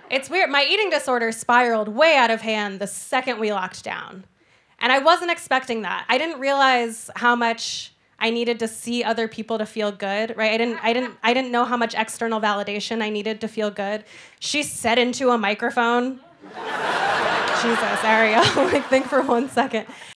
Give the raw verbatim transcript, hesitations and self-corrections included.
It's weird. My eating disorder spiraled way out of hand the second we locked down. And I wasn't expecting that. I didn't realize how much I needed to see other people to feel good, right? I didn't I didn't I didn't know how much external validation I needed to feel good. She said into a microphone. Jesus, Ariel, like think for one second.